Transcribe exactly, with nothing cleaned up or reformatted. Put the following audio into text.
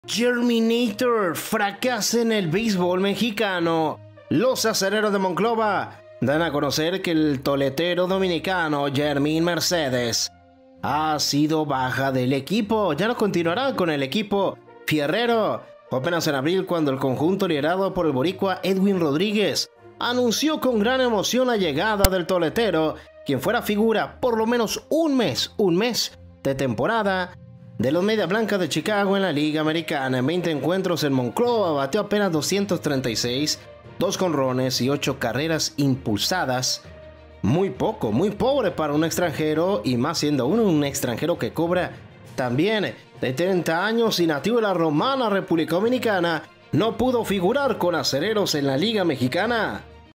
Germinator fracasa en el béisbol mexicano. Los acereros de Monclova dan a conocer que el toletero dominicano Yermín Mercedes ha sido baja del equipo. Ya no continuará con el equipo fierrero. Fue apenas en abril cuando el conjunto liderado por el boricua Edwin Rodríguez anunció con gran emoción la llegada del toletero, quien fuera figura por lo menos un mes, un mes de temporada de los Medias Blancas de Chicago en la Liga Americana. En veinte encuentros en Monclova batió apenas doscientos treinta y seis, dos jonrones y ocho carreras impulsadas. Muy poco, muy pobre para un extranjero, y más siendo uno un extranjero que cobra también de treinta años y nativo de la Romana República Dominicana. No pudo figurar con acereros en la Liga Mexicana.